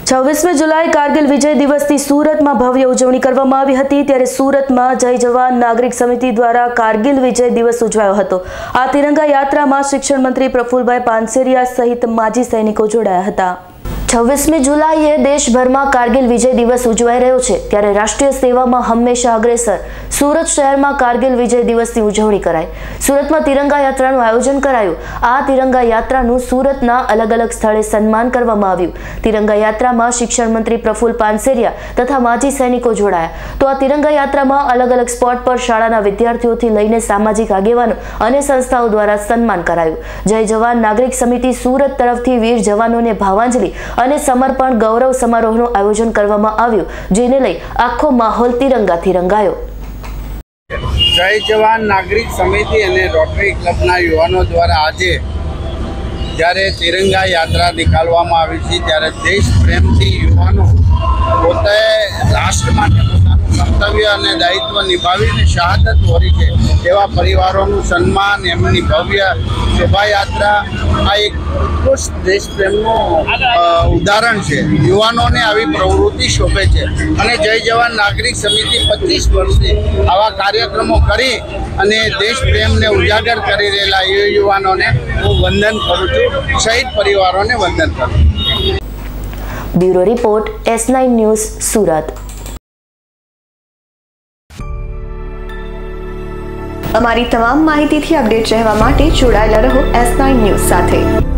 26 જુલાઈ કારગિલ વિજય દિવસની સુરતમાં ભવ્ય ઉજવણી કરવામાં આવી હતી। ત્યારે સુરતમાં જય જવાન નાગરિક સમિતિ દ્વારા કારગિલ વિજય દિવસ ઉજવાયો હતો। આ તિરંગા યાત્રામાં શિક્ષણ મંત્રી પ્રફુલભાઈ પાનસેરિયા સહિત માજી સૈનિકો જોડાયા હતા। 26 જુલાઈએ દેશભરમાં કારગિલ વિજય દિવસ ઉજવાઈ રહ્યો છે। ત્યારે રાષ્ટ્રીય સેવામાં હંમેશા અગ્રેસર સુરત શહેરમાં કારગિલ વિજય દિવસની ઉજવણી કરાઈ। સુરતમાં તિરંગા યાત્રાનું આયોજન કરાયું। આ તિરંગા યાત્રાનું સુરતના અલગ અલગ સ્થળે સન્માન કરવામાં આવ્યું। તિરંગા યાત્રામાં શિક્ષણ મંત્રી પ્રફુલ પાનસેરિયા તથા માજી સૈનિકો જોડાયા। તો આ તિરંગા યાત્રામાં અલગ અલગ સ્પોટ પર શાળાના વિદ્યાર્થીઓથી લઈને સામાજિક આગેવાનો અને સંસ્થાઓ દ્વારા સન્માન કરાયું। જય જવાન નાગરિક સમિતિ સુરત તરફથી વીર જવાનોને ભાવાંજલિ અને સમર્પણ ગૌરવ સમારોહનું આયોજન કરવામાં આવ્યું, જેને લઈ આખો માહોલ તિરંગાથી રંગાયો। જય જવાન નાગરિક સમિતિ અને રોટરી ક્લબના યુવાનો દ્વારા આજે જ્યારે તિરંગા યાત્રા નીકાળવામાં આવી છે ત્યારે દેશ પ્રેમથી યુવાનો પોતે રાષ્ટ્ર માટે પોતાનું કર્તવ્ય અને દાયિત્વ નિભાવીને શહાદત વરી છે એવા પરિવારોનું સન્માન, એમની ભવ્ય શોભાયાત્રા આ એક ઉત્કૃષ્ટ દેશ પ્રેમનું ઉદાહરણ છે। યુવાનોને આવી પ્રવૃત્તિ શોભે છે અને જય જવાન નાગરિક સમિતિ 25 વર્ષથી આવા કાર્યક્રમો કરી અને દેશ પ્રેમને ઉજાગર કરી રહેલા એ યુવાનોને હું વંદન કરું છું, શહીદ પરિવારોને વંદન કરું છું। Bureau report S9 news Surat. અમારી તમામ માહિતીથી અપડેટ રહેવા માટે જોડાયેલા રહો S9 ન્યૂઝ સાથે।